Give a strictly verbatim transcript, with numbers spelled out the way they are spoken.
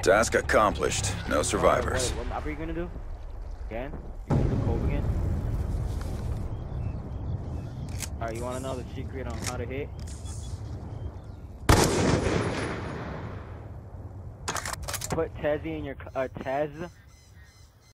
Task accomplished. No survivors. What, what, what are you gonna do? Again? You gonna do cold again? Alright, you wanna know the secret on how to hit? Put Tezzy in your uh, Tez